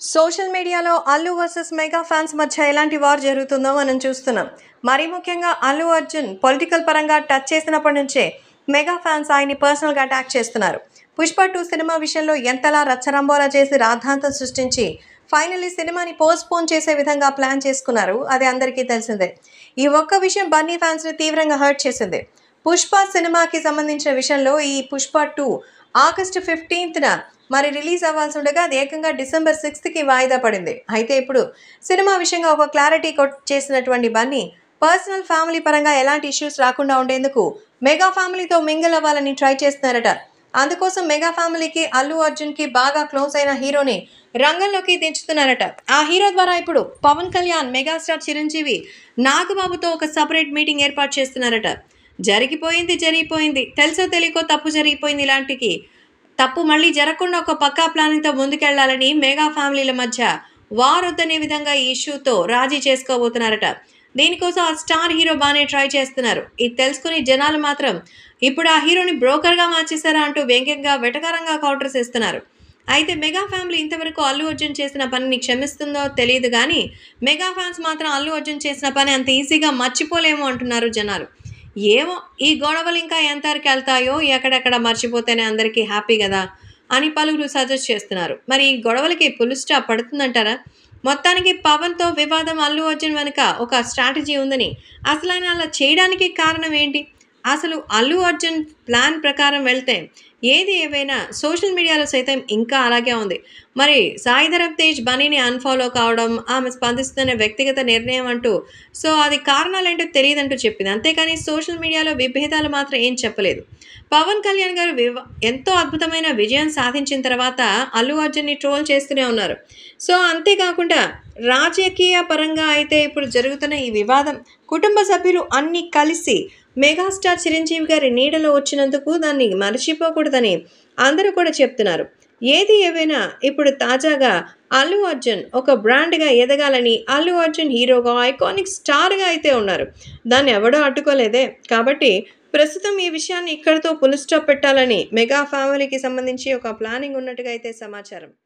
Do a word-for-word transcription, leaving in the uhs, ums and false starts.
Social మీడియాలో Allu versus mega fans మధ్య ఎలాంటి వార్ జరుగుతుందో మనం చూస్తున్నాం. మరీ ముఖ్యంగా అల్లు అర్జున్ పొలిటికల్ పరంగా టచ్ చేసినప్పటి నుంచే మెగా ఫ్యాన్స్ ఆయన్ని పర్సనల్గా అటాక్ చేస్తున్నారు. పుష్ప టూ సినిమా విషయంలో ఎంతలా రచ్చరంబోలా చేసి రాద్ధాంతం సృష్టించి ఫైనల్లీ సినిమాని పోస్ట్పోన్ చేసే విధంగా ప్లాన్ చేసుకున్నారు. అది అందరికీ తెలిసిందే. ఈ ఒక్క విషయం బన్నీ ఫ్యాన్స్ని తీవ్రంగా హర్ట్ చేసింది. పుష్ప సినిమాకి సంబంధించిన విషయంలో ఈ పుష్ప టూ ఆగస్టు ఫిఫ్టీన్త్న మరి రిలీజ్ అవ్వాల్సి ఉండగా అది ఏకంగా డిసెంబర్ సిక్స్త్కి వాయిదా పడింది. అయితే ఇప్పుడు సినిమా విషయంగా ఒక క్లారిటీ చేసినటువంటి బన్నీ పర్సనల్ ఫ్యామిలీ పరంగా ఎలాంటి ఇష్యూస్ రాకుండా ఉండేందుకు మెగా ఫ్యామిలీతో మింగిల్ అవ్వాలని ట్రై చేస్తున్నారట. అందుకోసం మెగా ఫ్యామిలీకి అల్లు అర్జున్కి బాగా క్లోజ్ అయిన హీరోని రంగంలోకి దించుతున్నారట. ఆ హీరో ద్వారా ఇప్పుడు పవన్ కళ్యాణ్, మెగాస్టార్ చిరంజీవి, నాగబాబుతో ఒక సపరేట్ మీటింగ్ ఏర్పాటు చేస్తున్నారట. జరిగిపోయింది జరిగిపోయింది తెలుసో తెలియకో తప్పు జరిగిపోయింది, ఇలాంటికి తప్పు మళ్ళీ జరగకుండా ఒక పక్కా ప్లానింగ్తో ముందుకెళ్లాలని మెగా ఫ్యామిలీల మధ్య వార్ వద్దనే విధంగా ఈ ఇష్యూతో రాజీ చేసుకోబోతున్నారట. దీనికోసం ఆ స్టార్ హీరో బాగానే ట్రై చేస్తున్నారు. ఇది తెలుసుకుని జనాలు మాత్రం ఇప్పుడు ఆ హీరోని బ్రోకర్గా మార్చేశారా అంటూ వ్యంగ్యంగా వెటకారంగా కౌంటర్స్ ఇస్తున్నారు. అయితే మెగా ఫ్యామిలీ ఇంతవరకు అల్లు అర్జున్ చేసిన పనిని క్షమిస్తుందో తెలియదు కానీ మెగా ఫ్యాన్స్ మాత్రం అల్లు అర్జున్ చేసిన పని అంత ఈజీగా మర్చిపోలేమో అంటున్నారు జనాలు. ఏమో ఈ గొడవలు ఇంకా ఎంతవరకు వెళ్తాయో, ఎక్కడెక్కడ మర్చిపోతేనే అందరికీ హ్యాపీ కదా అని పలువురు సజెస్ట్ చేస్తున్నారు. మరి ఈ గొడవలకి ఫుల్ స్టాప్ పడుతుందంటారా? మొత్తానికి పవన్తో వివాదం అల్లు అర్జున్ వెనుక ఒక స్ట్రాటజీ ఉందని, అసలు ఆయన అలా చేయడానికి కారణం ఏంటి? అసలు అల్లు అర్జున్ ప్లాన్ ప్రకారం వెళ్తే ఏది ఏవైనా సోషల్ మీడియాలో సైతం ఇంకా అలాగే ఉంది. మరి సాయిధరం తేజ్ బన్నీని అన్ఫాలో కావడం, ఆమె స్పందిస్తున్న వ్యక్తిగత నిర్ణయం అంటూ సో అది కారణాలేంటో తెలియదంటూ చెప్పింది. అంతేకాని సోషల్ మీడియాలో విభేదాలు మాత్రం ఏం చెప్పలేదు. పవన్ కళ్యాణ్ గారు వివ ఎంతో అద్భుతమైన విజయం సాధించిన తర్వాత అల్లు అర్జున్ని ట్రోల్ చేస్తూనే ఉన్నారు. సో అంతేకాకుండా రాజకీయ పరంగా అయితే ఇప్పుడు జరుగుతున్న ఈ వివాదం కుటుంబ సభ్యులు అన్నీ కలిసి మెగాస్టార్ చిరంజీవి గారి నీడలో వచ్చినందుకు దాన్ని మర్చిపోకూడదని అందరూ కూడా చెప్తున్నారు. ఏది ఏవైనా ఇప్పుడు తాజాగా అల్లు అర్జున్ ఒక బ్రాండ్గా ఎదగాలని, అల్లు అర్జున్ హీరోగా ఐకానిక్ స్టార్గా అయితే ఉన్నారు. దాన్ని ఎవడో అడ్డుకోలేదే. కాబట్టి ప్రస్తుతం ఈ విషయాన్ని ఇక్కడితో ఫుల్ స్టాప్ పెట్టాలని మెగా ఫ్యామిలీకి సంబంధించి ఒక ప్లానింగ్ ఉన్నట్టుగా అయితే సమాచారం.